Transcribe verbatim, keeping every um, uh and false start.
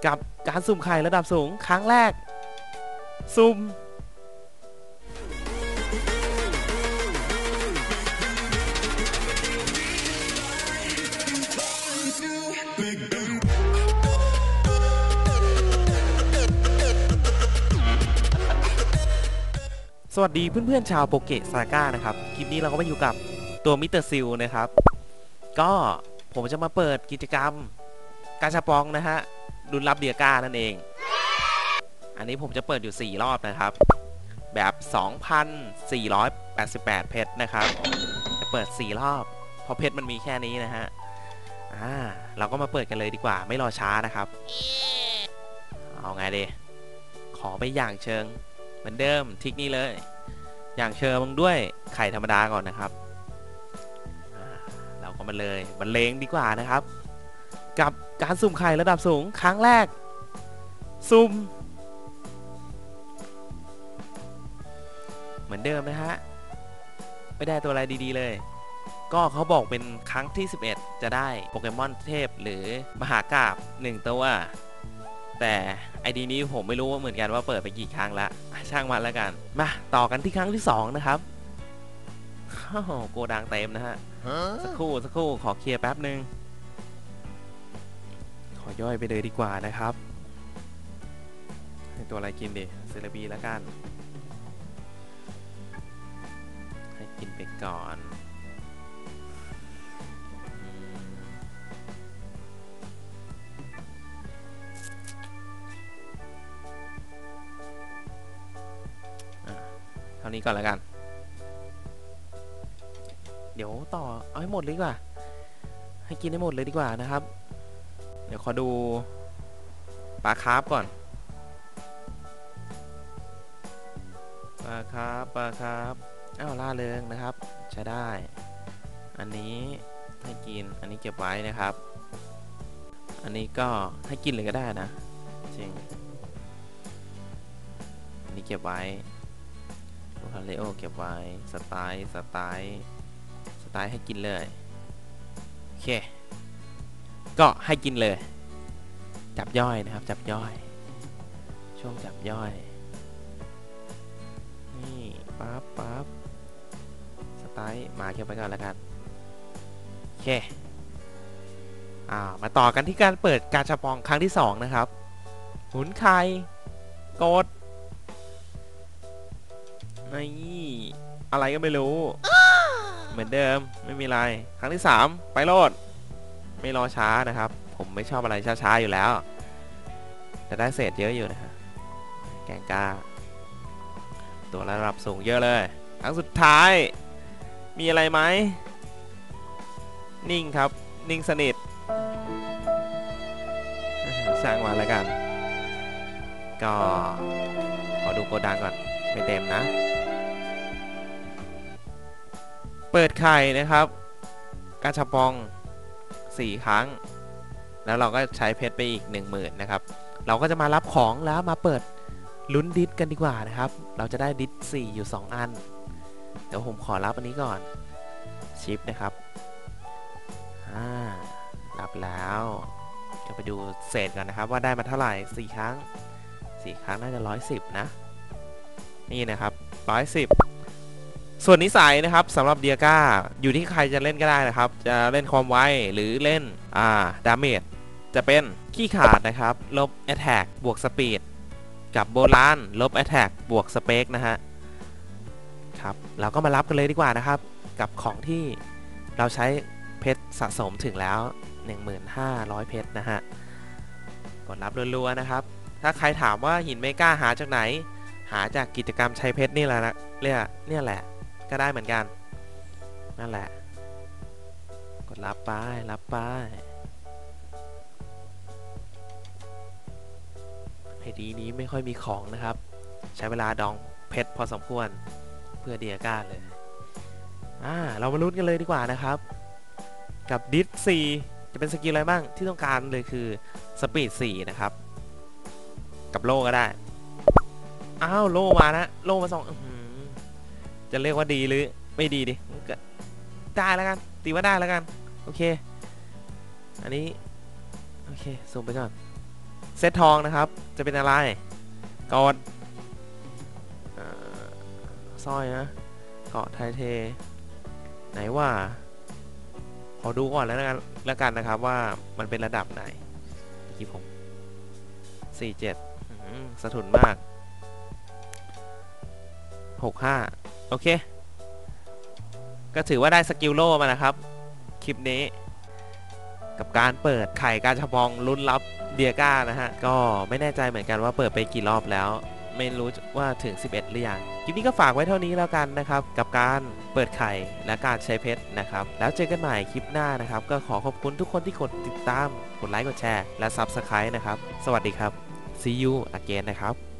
กับการสุ่มไข่ระดับสูงครั้งแรกสุ่มสวัสดีเพื่อนๆชาวโปเกะซาก้านะครับคลิปนี้เราก็มาอยู่กับตัวมิสเตอร์ซิลนะครับก็ผมจะมาเปิดกิจกรรมกาชาปองนะฮะรุ่นรับเดียก้านั่นเองอันนี้ผมจะเปิดอยู่สี่รอบนะครับแบบ สองพันสี่ร้อยแปดสิบแปด เพชรนะครับจะเปิดสี่รอบเพราะเพชรมันมีแค่นี้นะฮะอ่าเราก็มาเปิดกันเลยดีกว่าไม่รอช้านะครับเอาไงดีขอไปอย่างเชิงเหมือนเดิมทิกนี้เลยอย่างเชิงด้วยไข่ธรรมดาก่อนนะครับเราก็มาเลยบรรเลงดีกว่านะครับกับการสุ่มไข่ระดับสูงครั้งแรกสุ่มเหมือนเดิมนะฮะไม่ได้ตัวอะไรดีๆเลยก็เขาบอกเป็นครั้งที่สิบเอ็ดจะได้โปเกมอนเทพหรือมหากาพย์หนึ่งตัวแต่ไอดีนี้ผมไม่รู้ว่าเหมือนกันว่าเปิดไปกี่ครั้งละช่างมันแล้วกันมาต่อกันที่ครั้งที่สองนะครับโอ้โหโกดังเต็มนะฮะสักครู่สักครู่ขอเคลียร์แป๊บนึงขอย่อยไปเลยดีกว่านะครับให้ตัวอะไรกินดิเซเลบีแล้วกันให้กินไปก่อนเท่านี้ก่อนแล้วกันเดี๋ยวต่อเอาให้หมดเลยดีกว่าให้กินให้หมดเลยดีกว่านะครับเดี๋ยวขอดูปลาคาร์ฟก่อนปลาคาร์ฟปลาคาร์ฟอ้าวล่าเริงนะครับใช้ได้อันนี้ให้กินอันนี้เก็บไว้นะครับอันนี้ก็ให้กินเลยก็ได้นะจริงอันนี้เก็บไว้ลูกฮาเลโอเก็บไว้สไตล์สไตล์สไตล์ให้กินเลยโอเคก็ให้กินเลยจับย่อยนะครับจับย่อยช่วงจับย่อยนี่ปั๊บปั๊บสไตล์มาเก็บไปก่อนแล้วกันโอเคอ่ามาต่อกันที่การเปิดกาชาปองครั้งที่สองนะครับหมุนไข่กดนี่อะไรก็ไม่รู้เหมือนเดิมไม่มีอะไรครั้งที่สามไปโลดไม่รอช้านะครับผมไม่ชอบอะไรช้าๆอยู่แล้วแต่ได้เศษเยอะอยู่นะฮะแกงกาตัวระดับสูงเยอะเลยครั้งสุดท้ายมีอะไรไหมนิ่งครับนิ่งสนิทช่างมาแล้วกันก็ขอดูโกดังก่อนไม่เต็มนะเปิดไข่นะครับกาชาปองสี่ครั้งแล้วเราก็ใช้เพชรไปอีก หนึ่งหมื่น นะครับเราก็จะมารับของแล้วมาเปิดลุ้นดิสกันดีกว่านะครับเราจะได้ดิสสี่อยู่สองอันเดี๋ยวผมขอรับอันนี้ก่อนชิปนะครับอ่ารับแล้วจะไปดูเศษกันนะครับว่าได้มาเท่าไหร่สี่ครั้งสี่ครั้งน่าจะหนึ่งร้อยสิบนะนี่นะครับหนึ่งร้อยสิบส่วนนิสัยนะครับสำหรับเดียก้าอยู่ที่ใครจะเล่นก็ได้นะครับจะเล่นความไวหรือเล่นอ่าดาเมจจะเป็นขี้ขาดนะครับลบ Attack บวก Speed กับโบราณลบ Attack บวก Spec นะฮะครับเราก็มารับกันเลยดีกว่านะครับกับของที่เราใช้เพชรสะสมถึงแล้ว หนึ่งพันห้าร้อย เพชรนะฮะกดรับรัวๆนะครับถ้าใครถามว่าหินเมกาหาจากไหนหาจากกิจกรรมใช้เพชรนี่แหละนะเนี่ยเนี่ยแหละก็ได้เหมือนกันนั่นแหละกดรับไปรับไปเพจนี้ไม่ค่อยมีของนะครับใช้เวลาดองเพชรพอสมควรเพื่อเดียก้าเลยอ่าเรามาลุ้นกันเลยดีกว่านะครับกับดิสสี่จะเป็นสกิลอะไรบ้างที่ต้องการเลยคือสปีดสี่นะครับกับโล่ก็ได้อ้าวโล่มานะโล่มาสองจะเรียกว่าดีหรือไม่ดีดิได้แล้วกันตีว่าได้แล้วกันโอเคอันนี้โอเคซูมไปก่อนเซตทองนะครับจะเป็นอะไรกอดสร้อยนะเกาะไทเทไหนว่าขอดูก่อนแล้วกันแล้วกันนะครับว่ามันเป็นระดับไหนที่ผมสี่เจ็ดสะทุนมากหกห้าโอเคก็ถือว่าได้สกิลโล่มานะครับคลิปนี้กับการเปิดไข่กาชาปองลุ้นรับเดียก้านะฮะก็ไม่แน่ใจเหมือนกันว่าเปิดไปกี่รอบแล้วไม่รู้ว่าถึงสิบเอ็ดหรือยังคลิปนี้ก็ฝากไว้เท่านี้แล้วกันนะครับกับการเปิดไข่และการใช้เพชรนะครับแล้วเจอกันใหม่คลิปหน้านะครับก็ขอขอบคุณทุกคนที่กดติดตามกดไลค์กดแชร์และ ซับสไครบ์ นะครับสวัสดีครับ see you again นะครับ